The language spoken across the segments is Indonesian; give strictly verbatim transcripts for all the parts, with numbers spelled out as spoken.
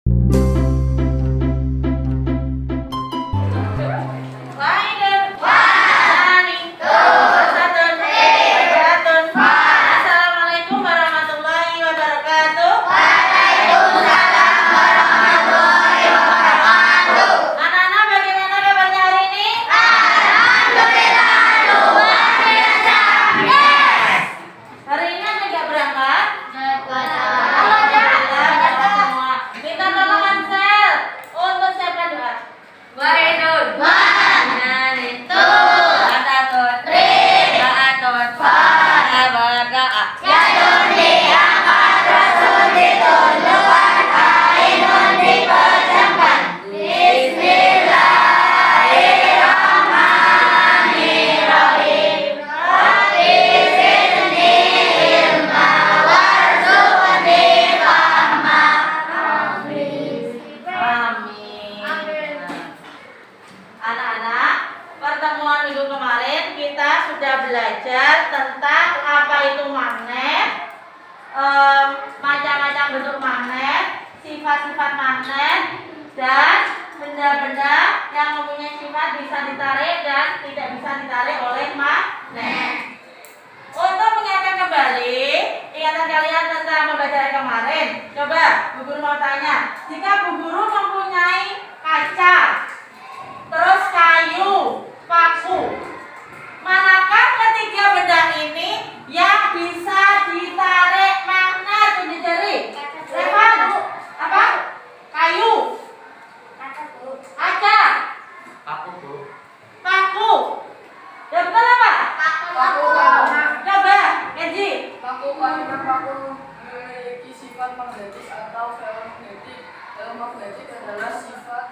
Belajar tentang apa itu magnet, macam-macam bentuk magnet, sifat-sifat magnet, dan benda-benda yang mempunyai sifat bisa ditarik dan tidak bisa ditarik oleh magnet. Untuk mengingatkan kembali ingatan kalian tentang pembelajaran kemarin, coba Bu Guru mau tanya, jika Bu Guru mempunyai kaca, terus kayu, paku, manakah ketiga benda ini yang bisa ditarik magnet? Tunjuk jari. Reva, apa? Kayu. Kaca. Paku, Bu. Paku. Ya betul apa? Paku. Coba, Kenji. Paku kayu dan paku memiliki sifat magnetis atau ferromagnetik. Ferromagnetik adalah sifat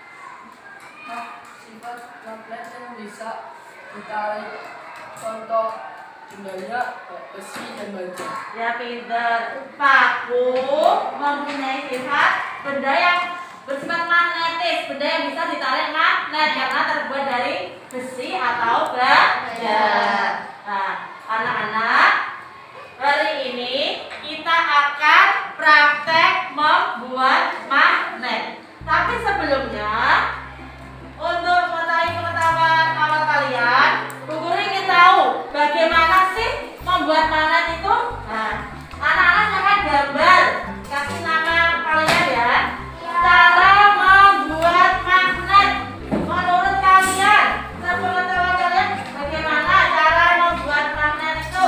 sifat magnet yang bisa ditarik. Contoh jumlahnya besi dan baja. Ya pinter. Paku mempunyai sifat benda yang bersifat magnetis, benda yang bisa ditarik magnet karena terbuat dari besi atau baja. Nah, anak-anak, hari ini kita akan praktek membuat magnet. Tapi sebelumnya, untuk mengetahui pengetahuan awal kalian, Bu Guru ingin tahu bagaimana sih membuat magnet itu. Nah, anak-anak jangan gambar, kasih nama kalian ya. Cara membuat magnet menurut kalian, sepengetahuan kalian, bagaimana cara membuat magnet itu?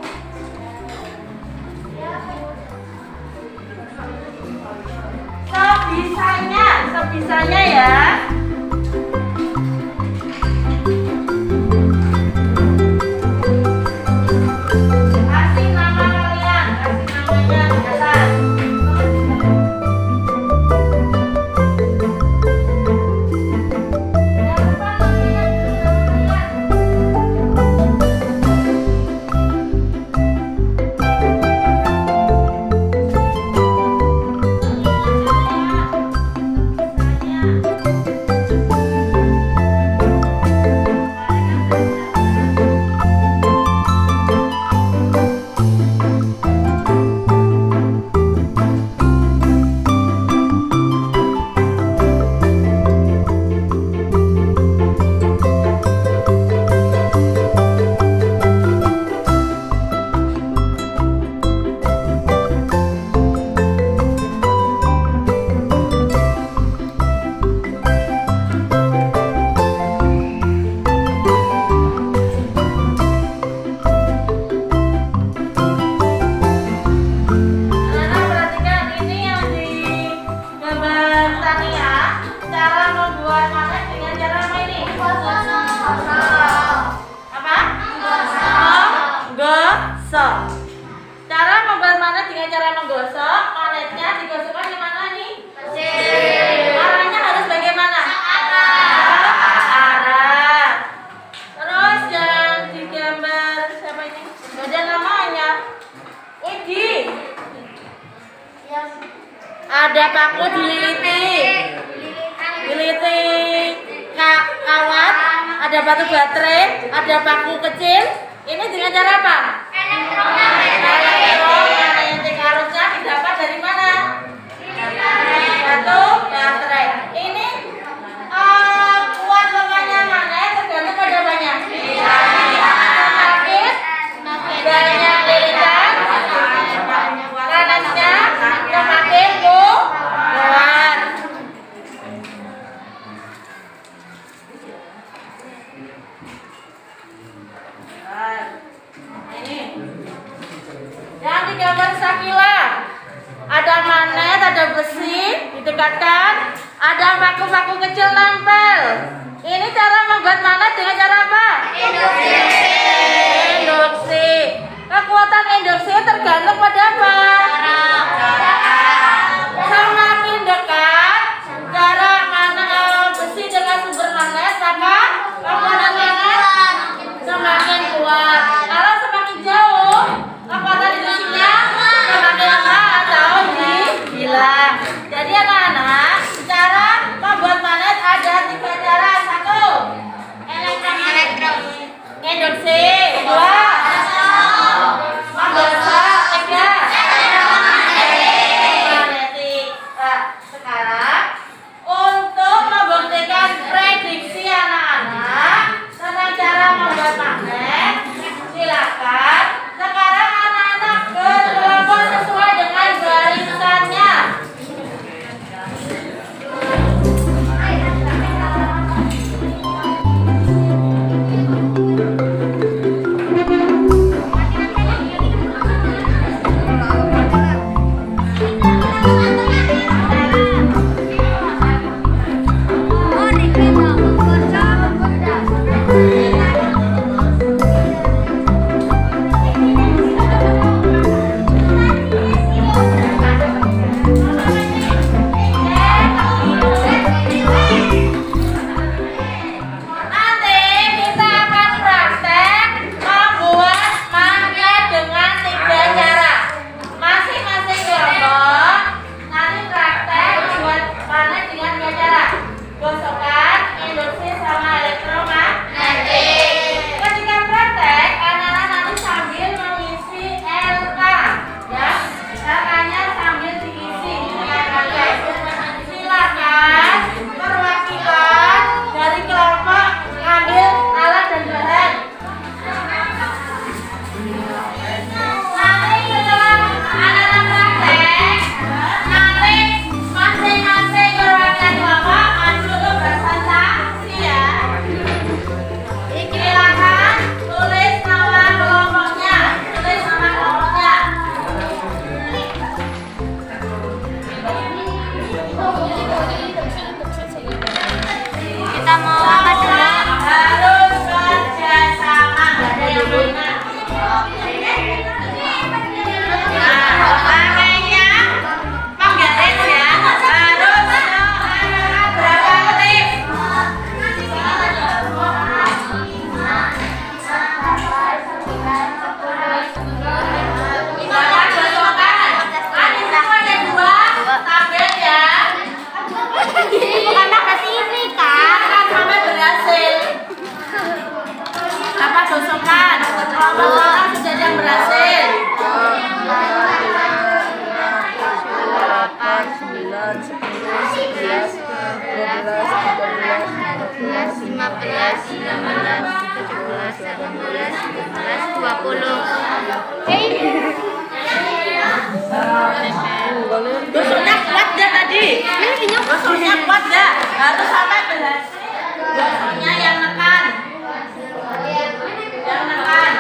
Sebisanya, sebisanya ya. Cara membuat magnet dengan cara menggosok, magnetnya digosokkan di mana nih? Mesin. Arahnya harus bagaimana? Arah. Terus yang digambar siapa ini? Gak ada namanya. Widi. Ada paku dililiti, dililiti kawat, ada batu baterai, ada paku kecil. Ini dengan cara apa? Elektron. Elektron yang arusnya didapat dari mana? Dari dekat kan? Ada paku-paku kecil nempel. Ini cara membuat magnet dengan cara apa? Induksi. Induksi. Kekuatan induksi tergantung pada apa? Semakin dekat jarak mana besi dengan sumber magnet, maka kekuatan magnet semakin kuat. Kalau semakin jauh, kekuatan induksinya semakin lemah atau hilang. Jadi anak-anak, cara membuat magnet ada tiga cara. Satu, elektron, induksi. Dua, membasa. Tiga, magnetik. Nah, sekarang untuk membuktikan prediksi anak-anak tentang cara membuat magnet, silakan sekarang anak-anak berkelompok sesuai dengan barisannya. Gosoknya kuat dah tadi. Gosoknya kuat dah. Harus sampai berhasil. Gosoknya yang nekan. Yang nekan.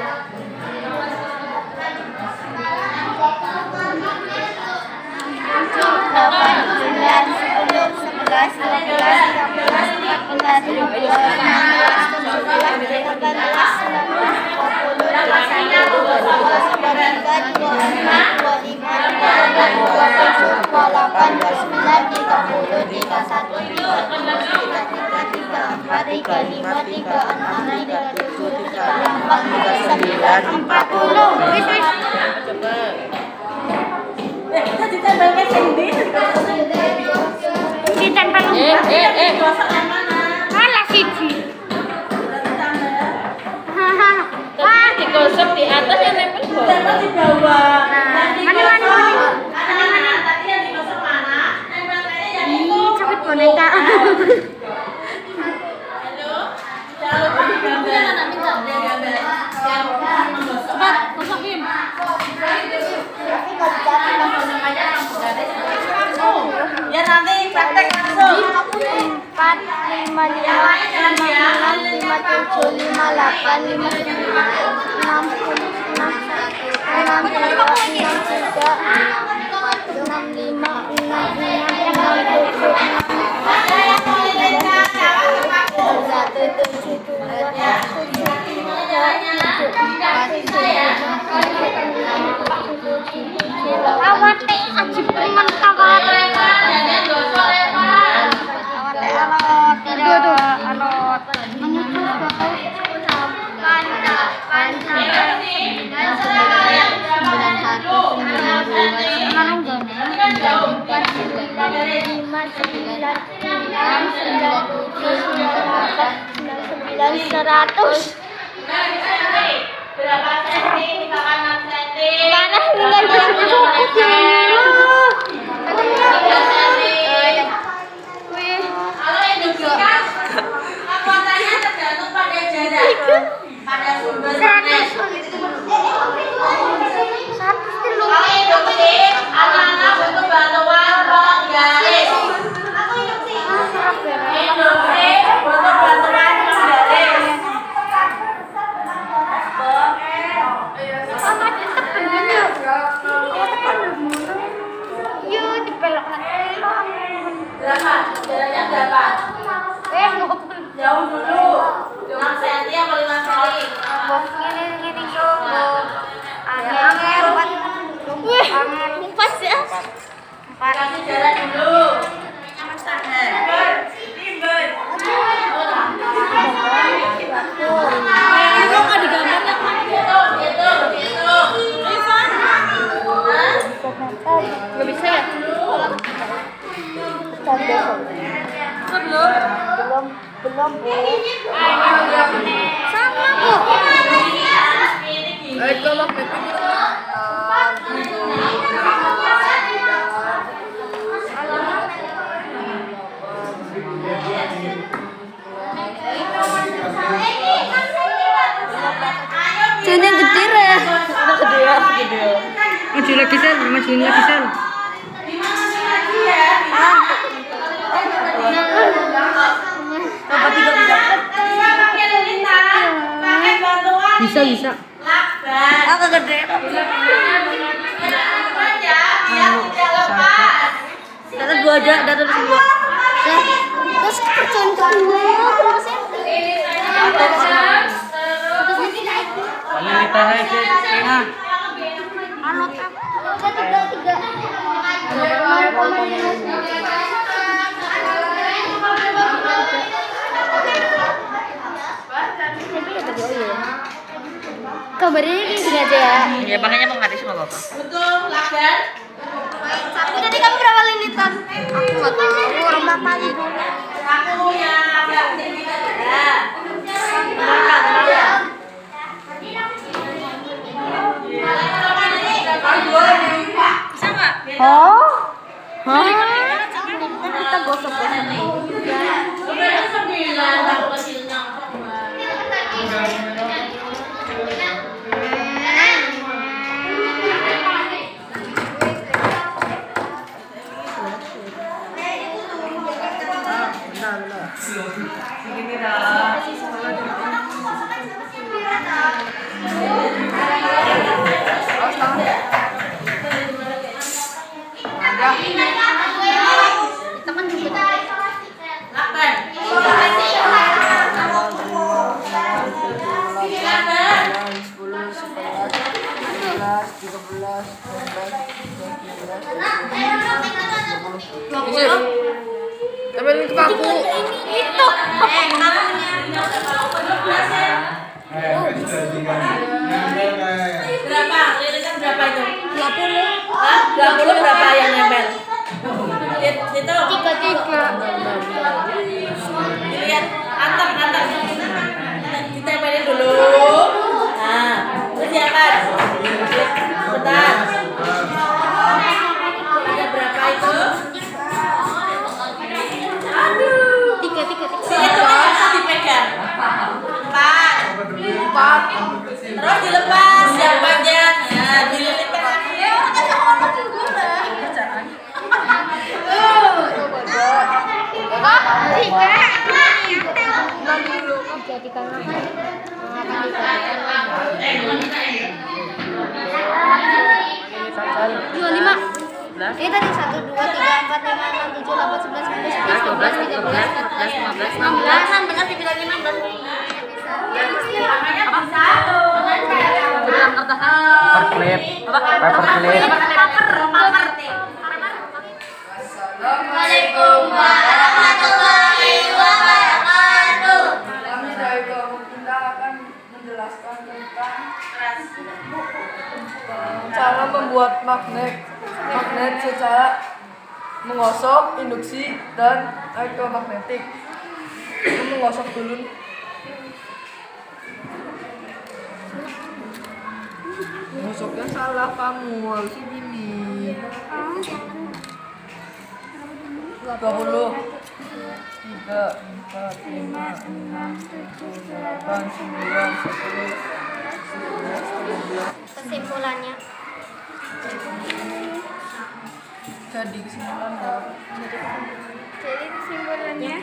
delapan, sembilan, sepuluh, sebelas, dua belas, tiga belas, empat belas, lima belas, enam belas, tujuh belas, delapan belas, sembilan belas, dua puluh, dua puluh satu, dua puluh dua, dua puluh tiga, dua puluh empat, dua puluh lima, dua puluh enam, dua puluh tujuh, dua puluh delapan, dua puluh sembilan, tiga puluh, tiga puluh satu, tiga puluh dua, tiga puluh tiga, tiga puluh empat, tiga puluh lima, tiga puluh enam, tiga puluh tujuh, tiga puluh delapan, tiga puluh sembilan, empat puluh. Kita ditempelnya sendiri. Ditempel. Eh, eh, eh. Gosok yang mana? Salah siji. Wah, digosok di atas yang nempel bawah. Nempel di bawah. Nah, mana mana mana. Anak-anak tadi yang digosok mana? Nempelnya yang itu. Cepet boneka. Halo. Jangan lupa digambar. Nanti enggak ada gambar. Yang menggosok. Cepat, gosokin. Ya nanti praktek langsung. Empat, lima, lima, lima, lima, tujuh, lima, delapan, lima, sembilan, enam puluh, enam satu, enam dua, enam tiga, enam lima, enam enam, enam lima, sembilan, enam, sembilan, tujuh, sembilan, delapan, sembilan, sembilan, seratus. Berapa senti? Misalkan enam senti. Mana tinggal jangan cukup dulu. tiga senti. Kalau induksi kan kekuatannya tergantung pada jarak, pada sumber magnet. Kalau induksi, anak-anak butuh bantuan penggaris. Induksi butuh bantuan penggaris. Berapa? Jaraknya berapa? Eh, Jauh dulu. enam senti apa lima senti? ini ini angin empat. Wih, empat ya. Kasih jarak dulu. Itu nggak digambarnya kan? Itu, itu, itu. Nggak bisa ya? Belum, belum, belum bu. Sama bu. Eh, kalau Pepi Jadi gede ya? gede ya, gede ya. Maju lagi sel, majuin lagi sel. Apa tidak bisa? Pakai lilitan, pakai bantuan. Bisa bisa. Lakban. Aku gede. Lakban ya, biar tidak lepas. Data dua aja, data dua. Terus contoh dulu berapa senti? Lilitannya panjang, terus Lilitan aja. Nah, Anot aku. Tiga tiga. nol koma lima. Kabarnya ini gini aja ya. ya makanya mau ngaris nggak apa-apa. butuh lakban. Satu tadi kamu berapa lilitan? Aku nggak tahu. Orang bapak dulu. Aku yang agak tinggi ada. Oh? Hah? Kita gosok-gosok nih. Udah sembilan, aku kecilnya Kita kan juga lakban. sepuluh, sebelas, dua belas, tiga belas, empat belas, dua belas, tapi ini tuh aku. itu. Berapa? Lilitan berapa itu? dua puluh. Hah? dua puluh berapa yang nempel? Itu Tiga tiga. dilihat antar antar. Ditempelin dulu. Nah, terus diangkat. Bentar. Ada berapa itu? Aduh. Tiga tiga tiga. Itu kan bisa dipegang. Empat. Empat. Terus dilepas yang panjang. Nah, dililitkan lagi. Dijadikan makan. Dua lima. Ini tadi satu dua tiga empat lima enam tujuh delapan sebelas sebelas sebelas dua belas tiga belas empat belas lima belas enam belas enam belas dibilang enam belas. Namanya bisa. Paperclip. Paperclip. Assalamualaikum warahmatullahi wabarakatuh. Kami dari kelompok kita akan menjelaskan tentang cara membuat magnet magnet secara menggosok, induksi, dan elektromagnetik. Menggosok dulu. Menggosoknya salah kamu, harusnya gini. dua puluh tiga, empat, lima, enam, tujuh, delapan, sembilan, sepuluh, sebelas, dua belas. Kesimpulannya. Jadi kesimpulannya. Jadi kesimpulannya.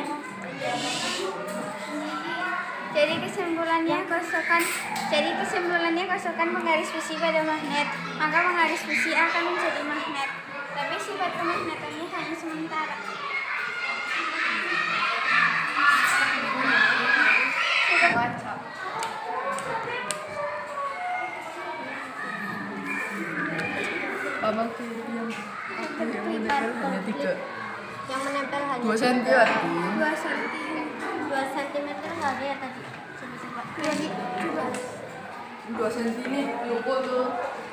Jadi kesimpulannya kosongan. Jadi kesimpulannya kosongan menggaris besi pada magnet, maka menggaris besi akan menjadi magnet. Tapi sifat kemagnetannya hanya sementara. Abang tuh yang yang menempel hanya tiga. Yang menempel hanya Dua senti ya? Dua senti. Dua sentimeter nggak ada ya tadi. Coba coba. Jadi coba. Dua senti nih, lupa tuh.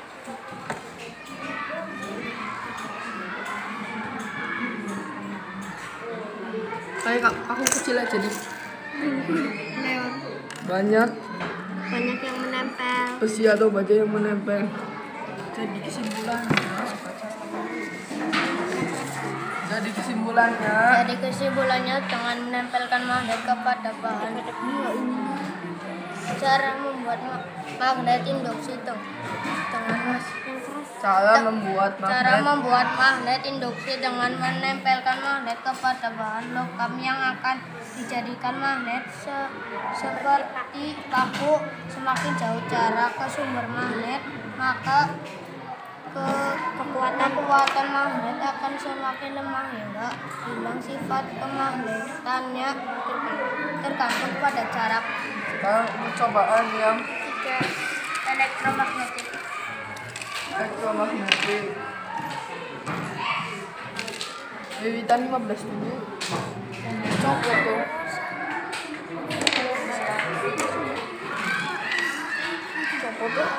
Kayak aku kecil aja nih. Lewat. Banyak Banyak yang menempel. besi atau baja yang menempel. Jadi kesimpulannya, jadi kesimpulannya, Jadi kesimpulannya dengan menempelkan magnet kepada bahan. Cara membuat ma- magnet induksi itu dengan mas. cara membuat Cara magnet. membuat magnet induksi dengan menempelkan magnet kepada bahan logam yang akan dijadikan magnet se- seperti paku. Semakin jauh jarak ke sumber magnet, maka ke kekuatan kekuatan magnet akan semakin lemah hingga hilang sifat kemagnetannya tergantung pada jarak. Sekarang percobaan yang Tiga elektromagnetik. elektromagnetik. Wiwitan lima belas dulu. Copot tuh. Copot tuh.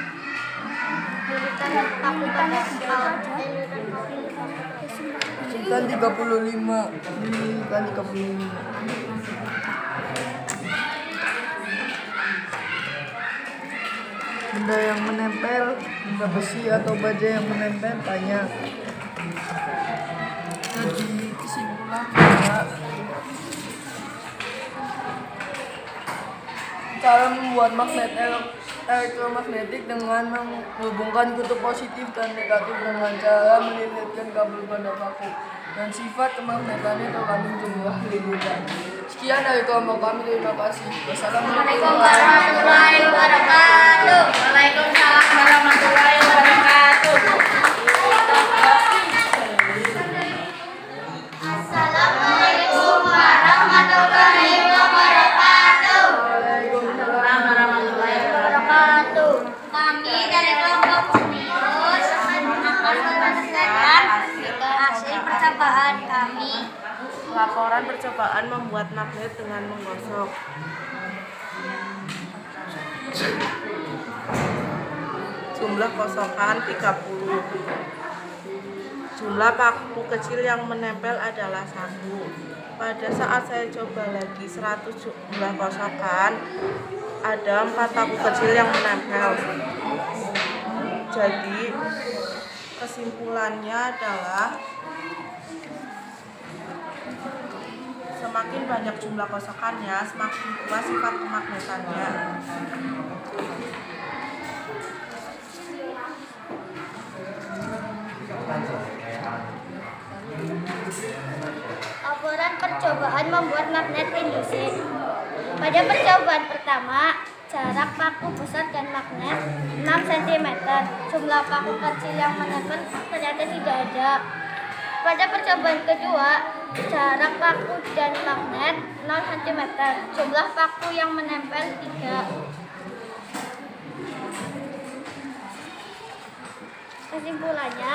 Aku tanya Wiwitan tiga puluh lima. Wiwitan tiga puluh lima. Benda yang menempel, benda besi atau baja yang menempel banyak. Jadi kesimpulannya, cara membuat magnet el- elektromagnetik dengan menghubungkan kutub positif dan negatif dengan cara melilitkan kabel pada paku, dan sifat kemagnetannya tergantung jumlah lilitan. Sekian dari kelompok kami, terima kasih. Wassalamualaikum warahmatullahi wabarakatuh. Waalaikumsalam warahmatullahi wabarakatuh. Assalamualaikum warahmatullahi wabarakatuh. Waalaikumsalam warahmatullahi Wabarakatuh. Kami dari kelompok Jenius akan menyampaikan hasil percobaan kami. Laporan percobaan membuat magnet dengan menggosok. Jumlah kosokan tiga puluh. Jumlah paku kecil yang menempel adalah satu. Pada saat saya coba lagi seratus jumlah kosokan, ada empat paku kecil yang menempel. Jadi kesimpulannya adalah semakin banyak jumlah kosokannya, semakin kuat sifat kemagnetannya. Laporan percobaan membuat magnet induksi. Pada percobaan pertama, jarak paku pusat dan magnet enam sentimeter. Jumlah paku kecil yang menempel ternyata tidak ada. Pada percobaan kedua, jarak paku dan magnet nol sentimeter. Jumlah paku yang menempel tiga. Kesimpulannya,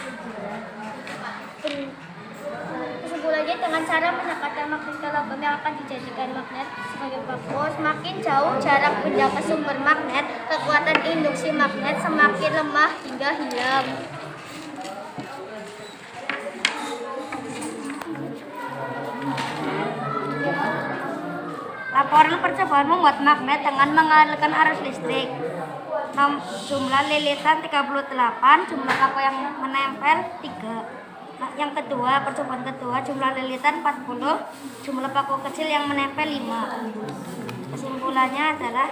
Kesimpulannya dengan cara mendekatkan magnet ke logam yang akan dijadikan magnet sebagai paku, semakin jauh jarak benda ke sumber magnet, kekuatan induksi magnet semakin lemah hingga hilang. Laporan percobaan membuat magnet dengan mengalirkan arus listrik. Nom, jumlah lilitan tiga puluh delapan, jumlah paku yang menempel tiga. Nah, yang kedua, percobaan kedua, jumlah lilitan empat puluh, jumlah paku kecil yang menempel lima. Kesimpulannya adalah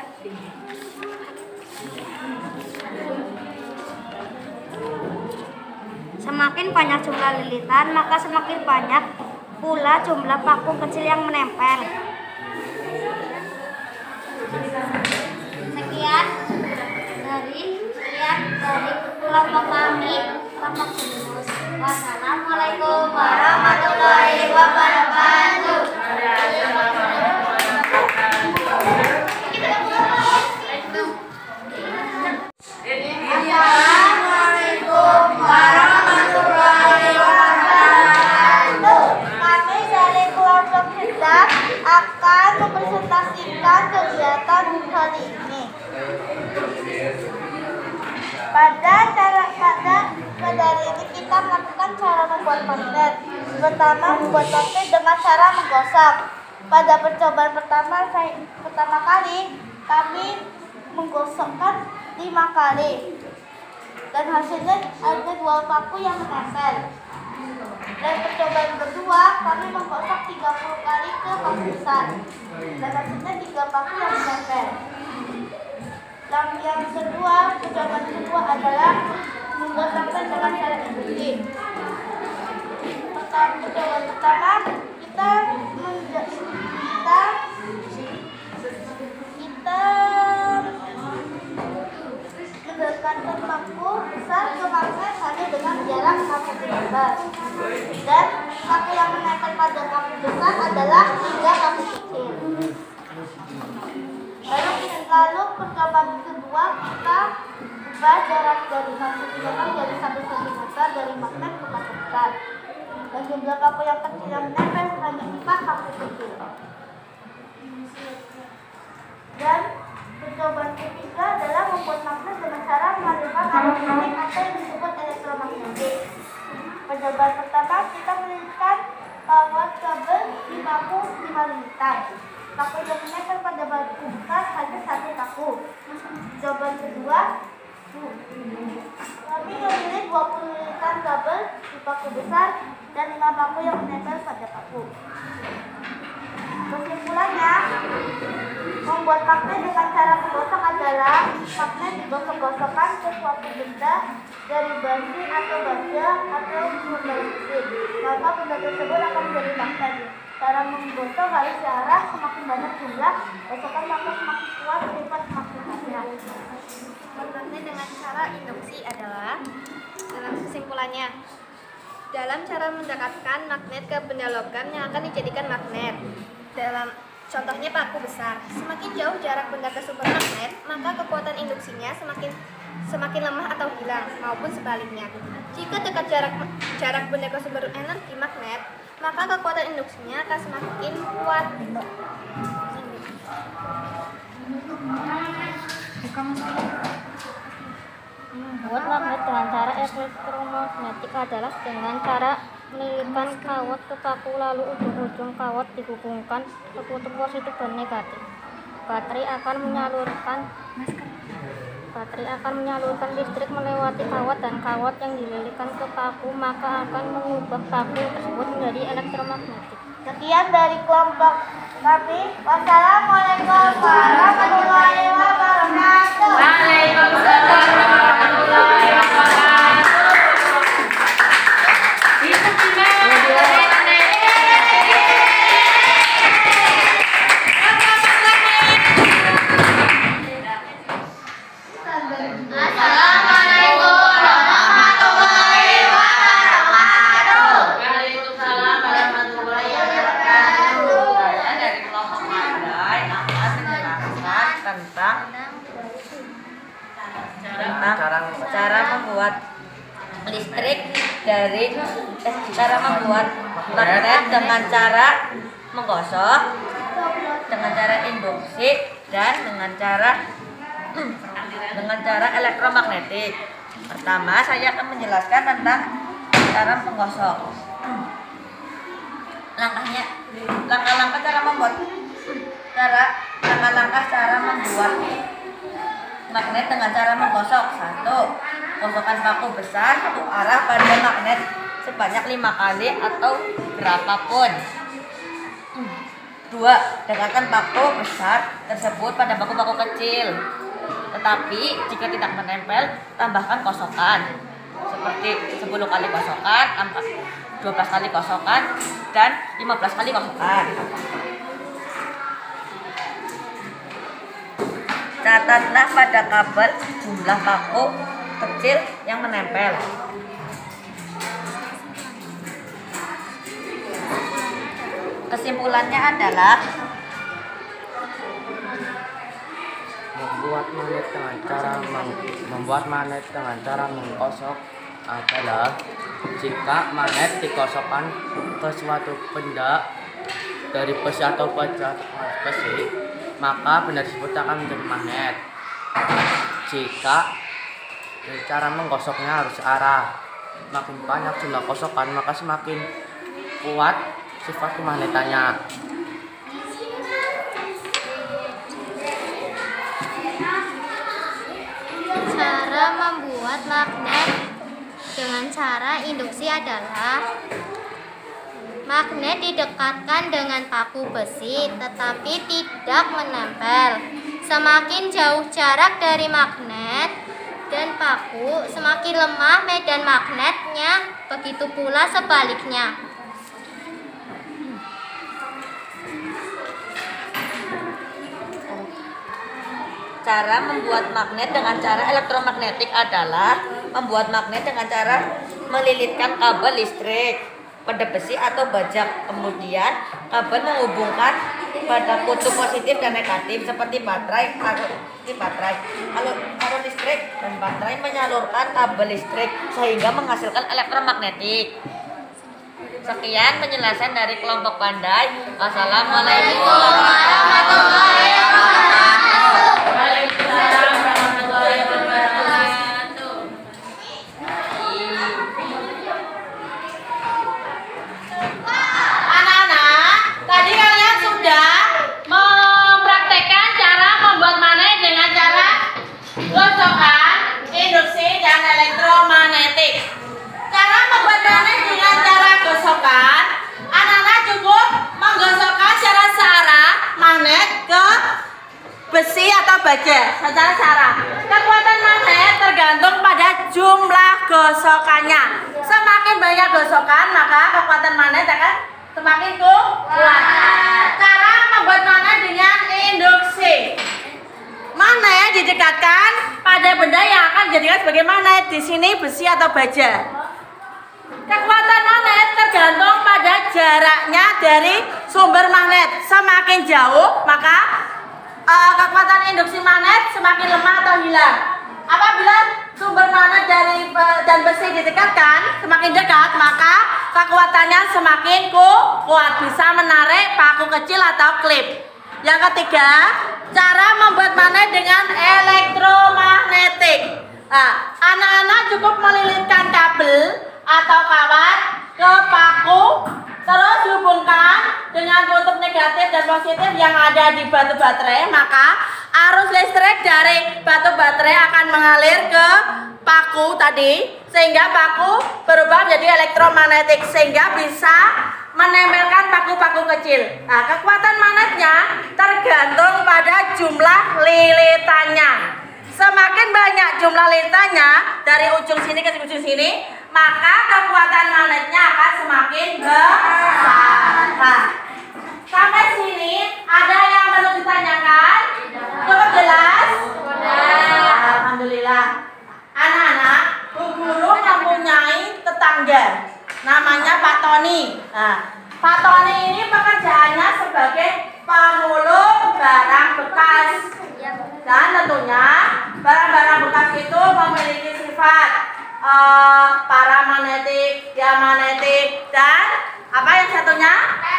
semakin banyak jumlah lilitan, maka semakin banyak pula jumlah paku kecil yang menempel. Sekian dari sekian dari kelompok kami, kelompok Binus. Wassalamualaikum warahmatullahi wabarakatuh. Assalamualaikum warahmatullahi wabarakatuh. Kami dari kelompok kita akan mempresentasikan kegiatan hari ini. Pada cara pada pada hari ini kita melakukan cara membuat magnet. Pertama, membuat magnet dengan cara menggosok. Pada percobaan pertama saya pertama kali kami menggosokkan lima kali dan hasilnya ada dua paku yang menempel. Dan percobaan kedua kami menggosok tiga puluh kali ke paku besar dan hasilnya tiga paku yang menempel. Dan yang kedua, percobaan kedua adalah membuat magnet dengan cara induksi. Pertama, percobaan pertama kita kita kita mendekatkan paku besar ke magnet hanya dengan jarak satu meter. Dan paku yang menempel pada paku besar adalah tiga paku kecil. Lalu, lalu percobaan kedua kita ubah jarak dari paku besar jadi satu sentimeter dari magnet ke paku besar. Dan jumlah paku yang kecil yang menempel hanya empat paku kecil. Dan percobaan ketiga adalah membuat magnet dengan cara mengalirkan arus listrik atau yang disebut elektromagnetik. Percobaan pertama kita melilitkan kawat kabel di paku lima lilitan. Paku yang menempel pada paku besar hanya satu paku. Percobaan kedua, kami memilih dua puluh lilitan kabel di paku besar dan lima paku yang menempel pada paku. Kesimpulannya, membuat magnet dengan cara menggosok adalah magnet digosok-gosokkan ke suatu benda dari besi atau baja atau benda listrik, maka benda tersebut akan menjadi magnet. Cara menggosok harus diarah semakin banyak jumlah gosokan maka semakin kuat sifat semakin banyak. Magnet dengan cara induksi adalah, dalam kesimpulannya, dalam cara mendekatkan magnet ke benda logam yang akan dijadikan magnet. Dalam contohnya paku besar, semakin jauh jarak benda ke sumber magnet, maka kekuatan induksinya semakin semakin lemah atau hilang, maupun sebaliknya. Jika dekat jarak jarak benda ke sumber energi magnet, maka kekuatan induksinya akan semakin kuat. Membuat magnet dengan cara elektromagnetik adalah dengan cara melilitkan kawat ke paku lalu ujung-ujung kawat dihubungkan ke kutub positif dan negatif. Baterai akan menyalurkan baterai akan menyalurkan listrik melewati kawat dan kawat yang dililitkan ke paku maka akan mengubah paku tersebut menjadi elektromagnetik. Sekian dari kelompok kami. Wassalamualaikum warahmatullahi wabarakatuh. Waalaikumsalam warahmatullahi wabarakatuh. Cara membuat listrik dari eh, cara membuat magnet dengan cara menggosok, dengan cara induksi, dan dengan cara dengan cara elektromagnetik. Pertama, saya akan menjelaskan tentang cara menggosok. Langkahnya, langkah-langkah cara membuat Cara langkah-langkah cara membuat magnet dengan cara menggosok. Satu, gosokkan paku besar satu arah pada magnet sebanyak lima kali atau berapapun. Dua, dekatkan paku besar tersebut pada paku-paku kecil. Tetapi jika tidak menempel, tambahkan gosokan seperti sepuluh kali gosokan, dua belas kali gosokan, dan lima belas kali gosokan. Catatlah pada kabel jumlah paku kecil yang menempel. Kesimpulannya adalah membuat magnet dengan cara meng, membuat magnet dengan cara menggosok adalah jika magnet digosokkan ke suatu benda dari besi atau baja besi, maka benda tersebut akan menjadi magnet. Jika cara menggosoknya harus arah, makin banyak jumlah gosokan maka semakin kuat sifat kemagnetannya. Cara membuat magnet dengan cara induksi adalah magnet didekatkan dengan paku besi tetapi tidak menempel. Semakin jauh jarak dari magnet dan paku, semakin lemah medan magnetnya, begitu pula sebaliknya. Cara membuat magnet dengan cara elektromagnetik adalah membuat magnet dengan cara melilitkan kabel listrik pada besi atau baja. Kemudian kabel menghubungkan pada kutub positif dan negatif seperti baterai, arus baterai, arus listrik dan baterai menyalurkan kabel listrik sehingga menghasilkan elektromagnetik. Sekian penjelasan dari kelompok Pandai. Wassalamualaikum warahmatullahi wabarakatuh. Waalaikumsalam warahmatullahi wabarakatuh. Anak-anak, tadi kalian sudah mempraktekkan cara membuat magnet dengan cara gosokan, induksi, dan elektromagnetik. Cara membuat magnet dengan cara gosokan, anak-anak cukup menggosokkan secara searah magnet ke besi atau baja secara cara. Kekuatan magnet tergantung pada jumlah gosokannya. Semakin banyak gosokan maka kekuatan magnet akan semakin kuat. Cara membuat magnet dengan induksi. Magnet didekatkan pada benda yang akan dijadikan sebagai magnet. Di sini besi atau baja. Kekuatan magnet tergantung pada jaraknya dari sumber magnet. Semakin jauh maka Uh, kekuatan induksi magnet semakin lemah atau hilang. Apabila sumber magnet dari uh, dan besi didekatkan semakin dekat, maka kekuatannya semakin kuat, bisa menarik paku kecil atau klip. Yang ketiga, cara membuat magnet dengan elektromagnetik. Nah, anak-anak cukup melilitkan kabel atau kawat ke paku, terus dihubungkan dengan kutub negatif dan positif yang ada di batu baterai, maka arus listrik dari batu baterai akan mengalir ke paku tadi, sehingga paku berubah menjadi elektromagnetik, sehingga bisa menempelkan paku-paku kecil. Nah, kekuatan magnetnya tergantung pada jumlah lilitannya. Semakin banyak jumlah lilitannya dari ujung sini ke ujung sini, maka kekuatan magnetnya akan semakin besar. Nah, sampai sini ada yang perlu ditanyakan? Cukup jelas? Nah, alhamdulillah. Anak-anak, Bu Guru mempunyai tetangga namanya Pak Tony. Nah, Pak Tony ini pekerjaannya sebagai pemulung barang bekas. Dan tentunya barang-barang bekas itu memiliki sifat uh, paramagnetik, diamagnetik, dan apa yang satunya?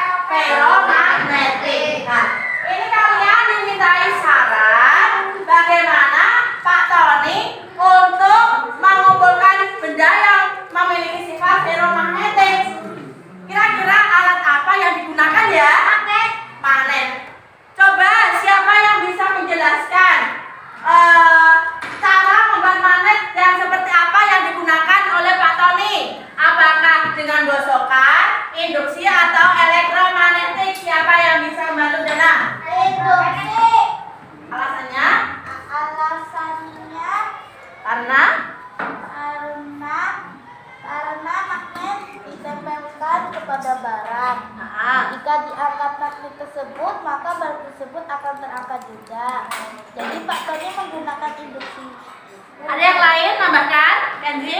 Ferromagnetik. Nah, ini kalian dimintai saran bagaimana Pak Tony untuk mengumpulkan benda yang memiliki sifat ferromagnetik. Kira-kira alat apa yang digunakan ya? Magnet. Magnet. Coba terangkat juga. Jadi faktornya menggunakan induksi. Ada yang lain nambahkan, Kenzi?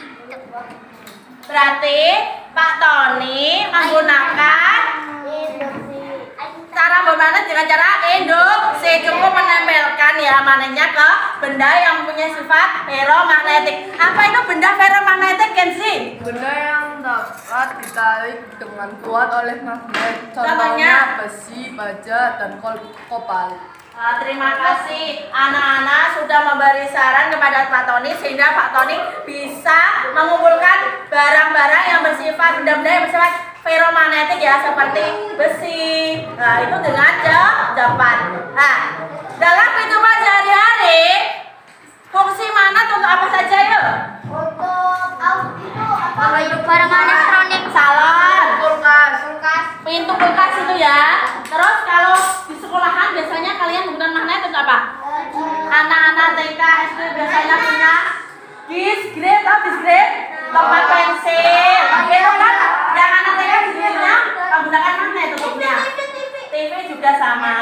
Berarti Pak Tony menggunakan Induksi. cara bermagnet dengan cara induksi, cukup menempelkan ya magnetnya ke benda yang punya sifat ferromagnetik. Apa itu benda ferromagnetik, Kenzi? Benda yang dapat ditarik dengan kuat oleh magnet. Contohnya? Contohnya besi, baja, dan kol- kopal. Ah, terima kasih anak-anak sudah memberi saran kepada Pak Tony sehingga Pak Tony bisa mengumpulkan barang-barang yang bersifat benda-benda yang bersifat ferromagnetik ya seperti besi. Nah, itu dengan cepat. Nah, dalam kehidupan sehari-hari fungsi magnet untuk apa saja ya? Untuk audio itu apa? Barang elektronik. Salon, Kulkas. Kulkas. pintu kulkas itu ya. Terus kalau di sekolahan biasanya kalian menggunakan magnet untuk apa? Anak-anak T K S D biasanya punya disgrade atau disgrade tempat pensil. Itu kan yang anak T K disgrade-nya menggunakan magnet tutupnya. T V juga sama.